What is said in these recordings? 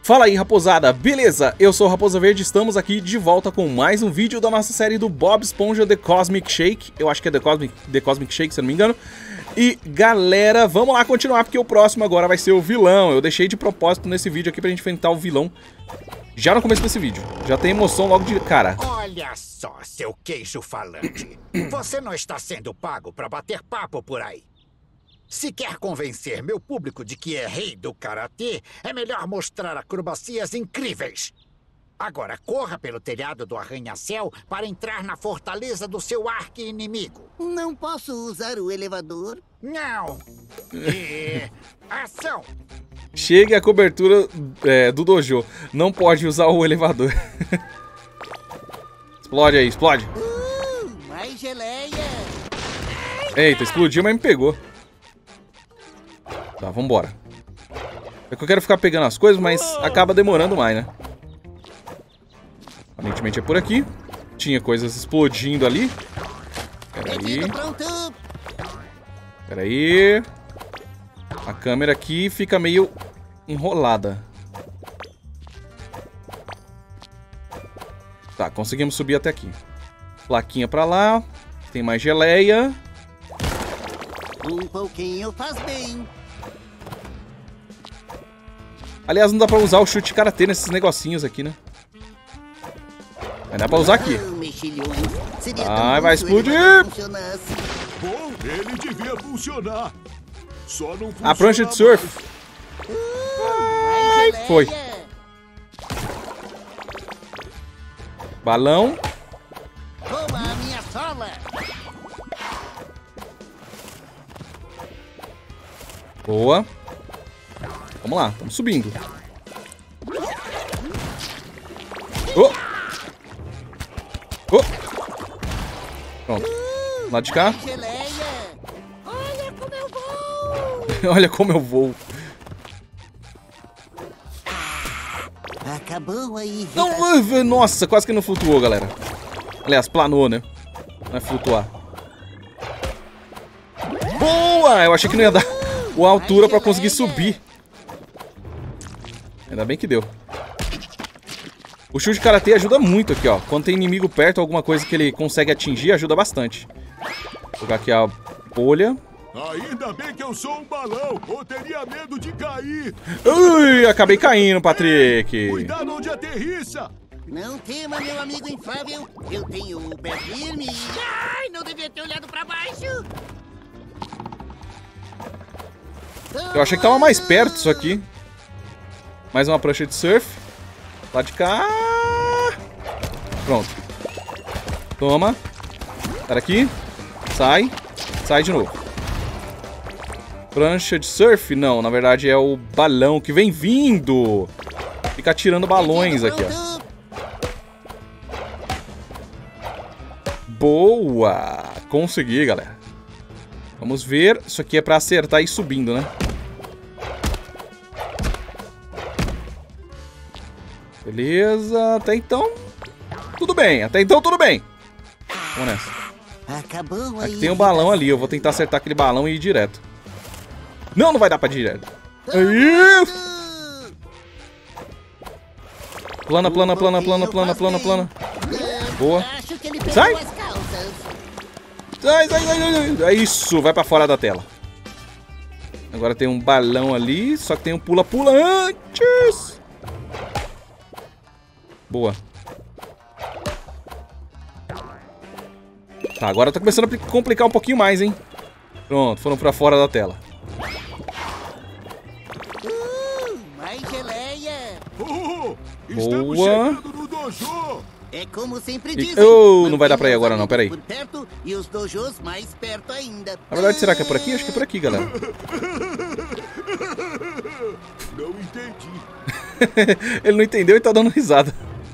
Fala aí, raposada, beleza? Eu sou o Raposa Verde, estamos aqui de volta com mais um vídeo da nossa série do Bob Esponja The Cosmic Shake. Eu acho que é The Cosmic Shake, se eu não me engano. E galera, vamos lá continuar, porque o próximo agora vai ser o vilão. Eu deixei de propósito nesse vídeo aqui pra gente enfrentar o vilão já no começo desse vídeo. Já tem emoção logo de cara. Olha só, seu queixo falante. Você não está sendo pago pra bater papo por aí. Se quer convencer meu público de que é rei do karatê, é melhor mostrar acrobacias incríveis. Agora corra pelo telhado do arranha-céu para entrar na fortaleza do seu arqui-inimigo. Não posso usar o elevador? Não. E... ação! Chegue à cobertura do dojo. Não pode usar o elevador. Explode aí, explode. Mais geleia. Eita, explodiu, mas me pegou. Tá, vambora. É que eu quero ficar pegando as coisas, mas acaba demorando mais, né? Aparentemente é por aqui. Tinha coisas explodindo ali. Peraí. Peraí. A câmera aqui fica meio enrolada. Tá, conseguimos subir até aqui. Plaquinha pra lá. Tem mais geleia. Um pouquinho faz bem. Aliás, não dá pra usar o chute karatê nesses negocinhos aqui, né? Mas dá pra usar aqui. Ai, vai explodir! Bom, ele devia funcionar. Só não funciona. A prancha de surf. Ai, foi. Balão. Toma a minha sola. Boa. Vamos lá, estamos subindo. Oh. Oh. Pronto. Lá de cá. Olha como eu vou. Olha como eu vou. Acabou aí. Não, nossa, quase que não flutuou, galera. Aliás, planou, né? Não é flutuar. Boa! Eu achei que não ia dar a altura pra conseguir subir. Ainda bem que deu. O chute de karatê ajuda muito aqui, ó. Quando tem inimigo perto, alguma coisa que ele consegue atingir, ajuda bastante. Vou jogar aqui a bolha. Ainda bem que eu sou um balão, ou teria medo de cair. Ui, acabei caindo, Patrick. Cuidado onde aterrissa. Não tema, meu amigo inflável. Eu tenho o pé firme. Ai, não devia ter olhado pra baixo. Eu achei que tava mais perto isso aqui. Mais uma prancha de surf. Lá de cá. Pronto. Toma. Sai aqui. Sai. Sai de novo. Prancha de surf? Não, na verdade é o balão que vem vindo. Fica atirando balões aqui, ó. Boa. Consegui, galera. Vamos ver. Isso aqui é pra acertar e ir subindo, né? Beleza, até então tudo bem, até então tudo bem. Vamos nessa. Acabou aí. Aqui tem um balão ali, eu vou tentar acertar aquele balão e ir direto. Não, não vai dar pra ir direto. Aí! Plana, plana, plana, plana, plana, plana, plana. Boa. Sai! Sai, sai, sai, sai. É isso, vai pra fora da tela. Agora tem um balão ali, só que tem um pula-pula antes. Boa. Tá, agora tá começando a complicar um pouquinho mais, hein? Pronto, foram pra fora da tela. Mais geleia. Estamos Boa. chegando no dojo. É como sempre dizem. Oh, não vai dar pra ir agora não, peraí. Por perto e os dojos mais perto ainda. Na verdade, será que é por aqui? Acho que é por aqui, galera. Não entendi. Ele não entendeu e tá dando risada.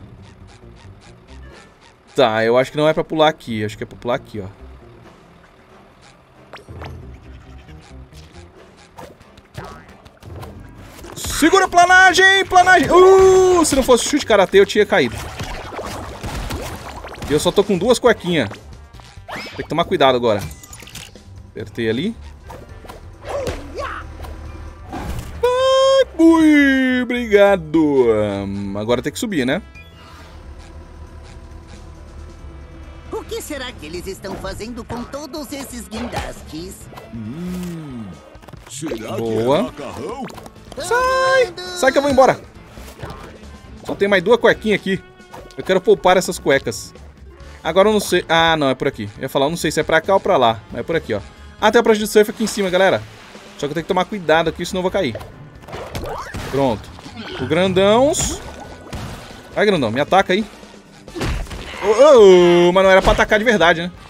Tá, eu acho que não é pra pular aqui. Acho que é pra pular aqui, ó. Segura a planagem! Planagem! Se não fosse chute karatê, eu tinha caído. E eu só tô com duas cuequinhas. Tem que tomar cuidado agora. Apertei ali. Ui, obrigado. Agora tem que subir, né? O que será que eles estão fazendo com todos esses guindastes? Será Boa. que é macarrão? Sai! Sai que eu vou embora. Só tem mais 2 cuequinhas aqui. Eu quero poupar essas cuecas. Agora eu não sei... Ah, não, é por aqui. Eu ia falar, eu não sei se é pra cá ou pra lá. Mas é por aqui, ó. Ah, tem a prancha de surf aqui em cima, galera. Só que eu tenho que tomar cuidado aqui, senão eu vou cair. Pronto. O grandão... Vai, grandão, me ataca aí. Oh, mas não era pra atacar de verdade, né?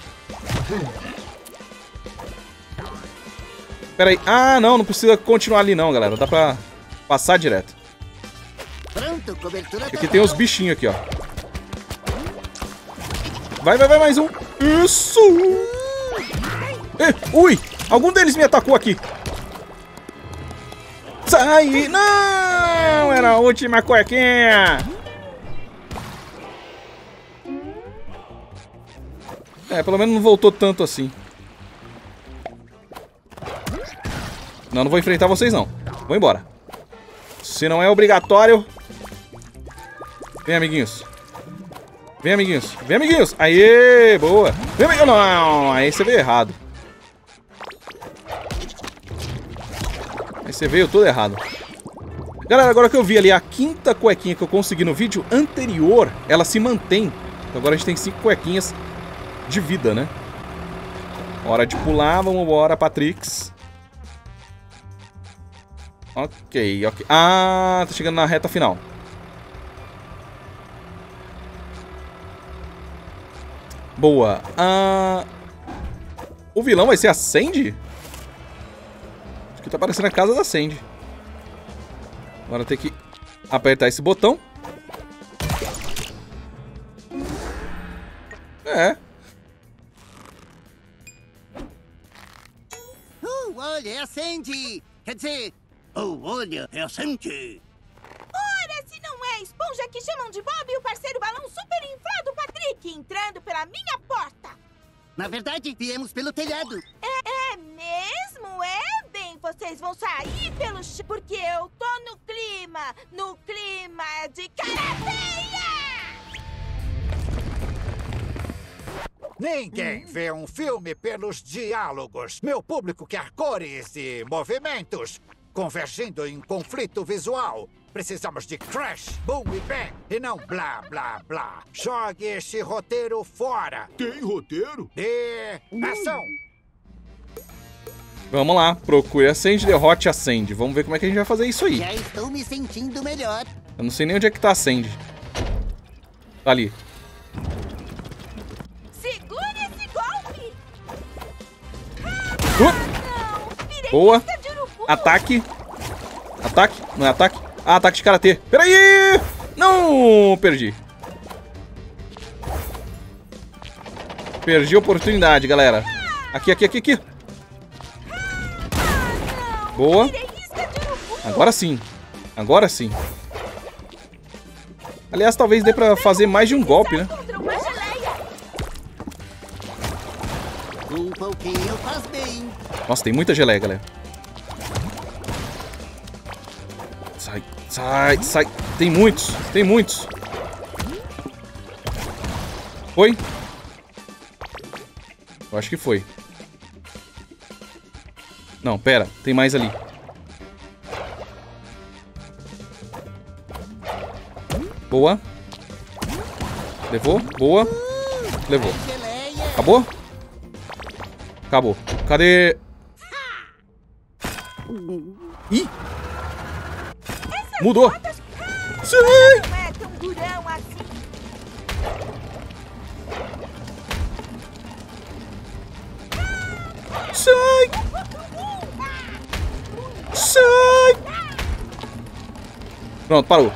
Pera aí. Ah, não precisa continuar ali não, galera. Dá pra passar direto. Pronto, cobertura Aqui tem os bichinhos aqui, ó. Vai, mais um. Isso! Ui! Algum deles me atacou aqui. Sai! Não! Era a última cuequinha. Pelo menos não voltou tanto assim. Não vou enfrentar vocês, não. Vou embora. Se não é obrigatório... Vem, amiguinhos. Vem, amiguinhos. Vem, amiguinhos. Aê, boa. Vem, amiguinhos. Não, aí você veio errado. Aí você veio todo errado. Galera, agora que eu vi ali a 5ª cuequinha que eu consegui no vídeo anterior, ela se mantém. Então agora a gente tem 5 cuequinhas de vida, né? Hora de pular. Vamos embora, Patrix. Ok. Ah, tá chegando na reta final. Boa. O vilão vai ser a Sandy? Acho que tá parecendo a casa da Sandy. Agora tem que apertar esse botão. Olha, é a Sandy! Quer dizer... olha, é a Sandy! Ora, se não é a esponja que chamam de Bob e o parceiro balão super inflado Patrick entrando pela minha porta! Na verdade, viemos pelo telhado. É mesmo? É? Bem, vocês vão sair pelo chão, porque eu tô no clima de karateia! Ninguém vê um filme pelos diálogos. Meu público quer cores e movimentos, convergindo em conflito visual. Precisamos de crash, boom e bang, e não blá, blá, blá. Jogue este roteiro fora. Tem roteiro? E... ação! Vamos lá. Procure a Sandy, derrote a Sandy. Vamos ver como é que a gente vai fazer isso aí. Já estou me sentindo melhor. Eu não sei nem onde é que tá a Sandy. Tá ali. Segure esse golpe! Não! Boa. Isca de urubu. Ataque. Ataque? Não é ataque? Ah, ataque de karatê. Peraí! Não! Perdi. Perdi a oportunidade, galera. Aqui. Boa. Agora sim. Agora sim. Aliás, talvez dê pra fazer mais de um golpe, né? Contra uma geleia. Um pouquinho faz bem. Nossa, tem muita geleia, galera. Sai. Tem muitos. Foi? Eu acho que foi. Não, pera. Tem mais ali. Boa. Levou? Boa. Levou. Geleia. Acabou? Acabou. Cadê? Ih! Mudou! Sim! Não é tão durão assim. Sai! Pronto, parou.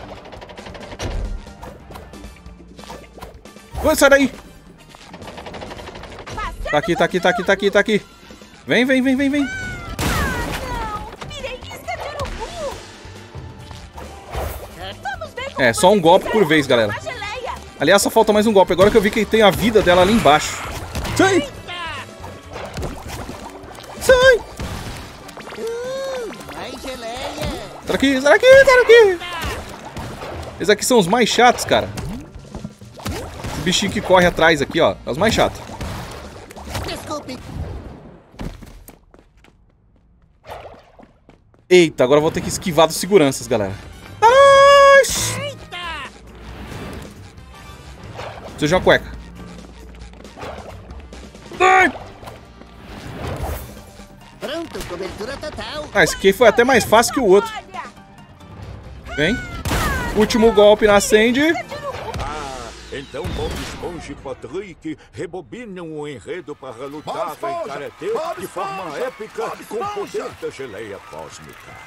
Sai daí! Tá aqui. Vem. Não, virei isca de urubu. Vamos ver como Só um golpe por vez, galera. uma geleia. Aliás, só falta mais um golpe. Agora que eu vi que tem a vida dela ali embaixo. Sai! Mais geleia. Sai daqui, sai daqui, sai daqui. Esses aqui são os mais chatos, cara. Esse bichinho que corre atrás aqui, ó. É os mais chatos. Desculpe. Eita, agora eu vou ter que esquivar dos seguranças, galera. Eita! Seja uma cueca. Ai! Pronto, cobertura total. Ah, esse aqui foi até mais fácil que o outro. Vem. Último golpe na Sandy. Então Bob Esponja e Patrick rebobinam o enredo para lutar em karatê de forma épica com o poder da geleia cósmica.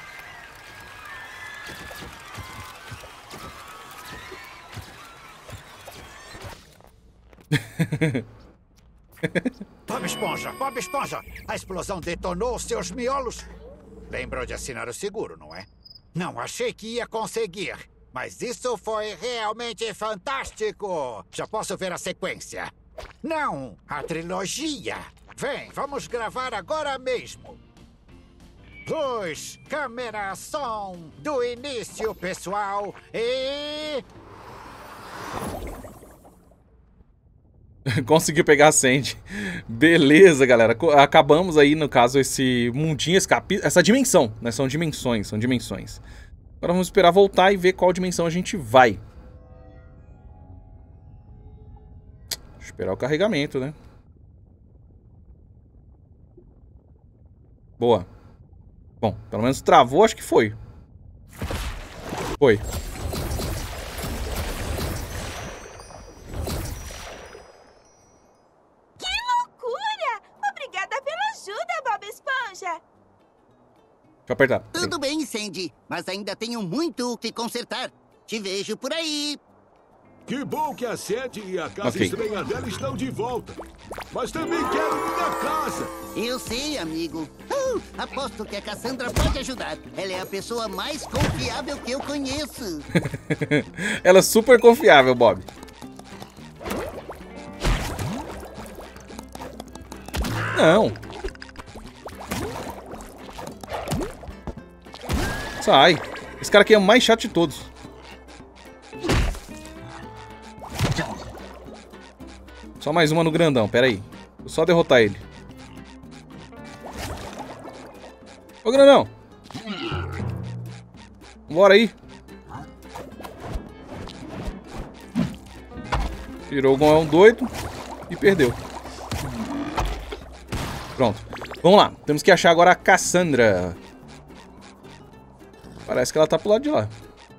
Bob Esponja, a explosão detonou seus miolos. Lembrou de assinar o seguro, não é? Não achei que ia conseguir, mas isso foi realmente fantástico. Já posso ver a sequência. Não, a trilogia. Vem, vamos gravar agora mesmo. Luz, câmera, som, do início, pessoal, e... Conseguiu pegar a Sandy. Beleza, galera. Acabamos aí, no caso, esse mundinho, esse capítulo, essa dimensão, né? São dimensões. Agora vamos esperar voltar e ver qual dimensão a gente vai. Esperar o carregamento, né? Boa. Bom, pelo menos travou, acho que foi. Foi. Deixa eu apertar. Tudo bem, Sandy, mas ainda tenho muito o que consertar. Te vejo por aí. Que bom que a Sandy e a casa Ok. estranha dela estão de volta. Mas também quero minha casa. Eu sei, amigo. Aposto que a Cassandra pode ajudar. Ela é a pessoa mais confiável que eu conheço. Ela é super confiável, Bob. Não. Sai. Esse cara aqui é o mais chato de todos. Só mais uma no grandão, pera aí. Vou só derrotar ele. Ô, grandão. Bora aí. Tirou o Gon, é um doido. E perdeu. Pronto. Vamos lá. Temos que achar agora a Cassandra. Parece que ela tá pro lado de lá.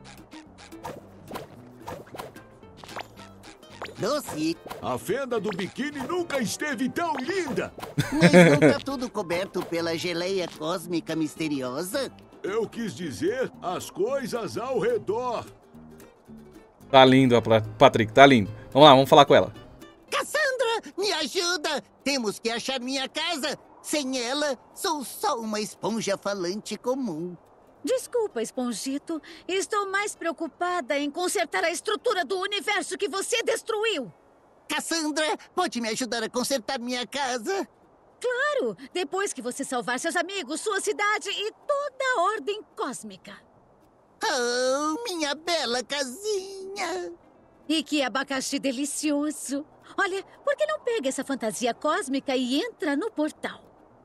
Doce, A fenda do biquíni nunca esteve tão linda. mas não tá tudo coberto pela geleia cósmica misteriosa? Eu quis dizer as coisas ao redor. Tá lindo, Patrick, tá lindo. Vamos lá, vamos falar com ela. Cassandra, me ajuda! Temos que achar minha casa. Sem ela, sou só uma esponja falante comum. Desculpa, Esponjito. Estou mais preocupada em consertar a estrutura do universo que você destruiu. Cassandra, pode me ajudar a consertar minha casa? Claro, depois que você salvar seus amigos, sua cidade e toda a ordem cósmica. Oh, minha bela casinha! E que abacaxi delicioso. Olha, por que não pega essa fantasia cósmica e entra no portal?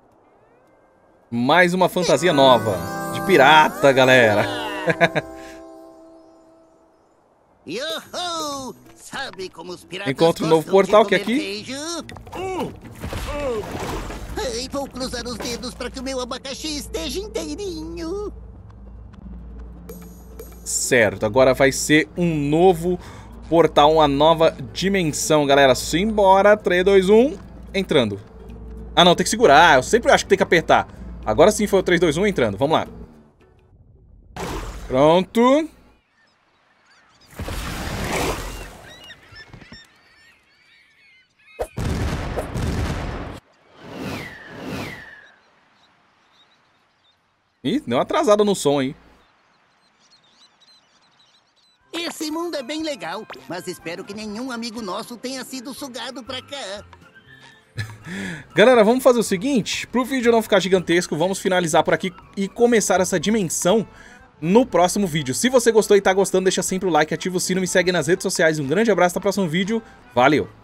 Mais uma fantasia nova. De pirata, galera. Yoho! Sabe como os piratas Encontra um novo gostam de portal que é comer aqui. queijo? Ai, vou cruzar os dedos para que o meu abacaxi esteja inteirinho. Certo, agora vai ser um novo portal, uma nova dimensão, galera. Simbora, 3, 2, 1, entrando. Ah, não, tem que segurar. Eu sempre acho que tem que apertar. Agora sim foi o 3, 2, 1 entrando. Vamos lá. Pronto. Ih, deu uma atrasada no som aí. Esse mundo é bem legal, mas espero que nenhum amigo nosso tenha sido sugado pra cá. Galera, vamos fazer o seguinte. Pro vídeo não ficar gigantesco, vamos finalizar por aqui e começar essa dimensão no próximo vídeo. Se você gostou e tá gostando, deixa sempre o like, ativa o sino, me segue nas redes sociais. Um grande abraço, até o próximo vídeo. Valeu!